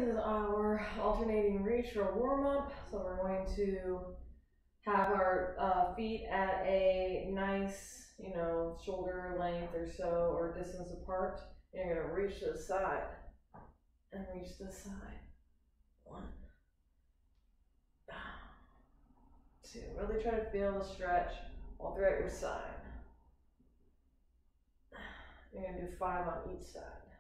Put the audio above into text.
this is our alternating reach for warm up. So we're going to have our feet at a nice, shoulder length or so or distance apart. And you're gonna reach to the side and reach to the side. 1, 2. Really try to feel the stretch all throughout your side. You're gonna do 5 on each side.